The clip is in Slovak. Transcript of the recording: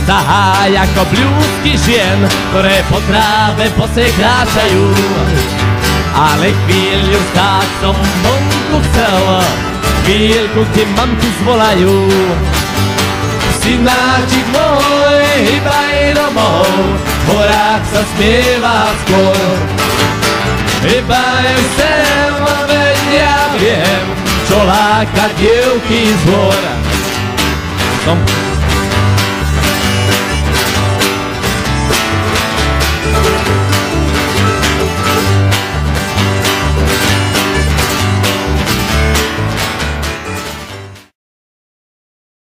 Zahá jako blúzky žien, ktoré po tráve bose kráčajú. Ale chvíľu stáť som vonku chcel, chvíľku ti mamky zvolajú. Synáčik môj, hýbaj domov, v horách sa spieva skôr. Hýbaj sem, veď ja viem, čo láka dievky z hor. Som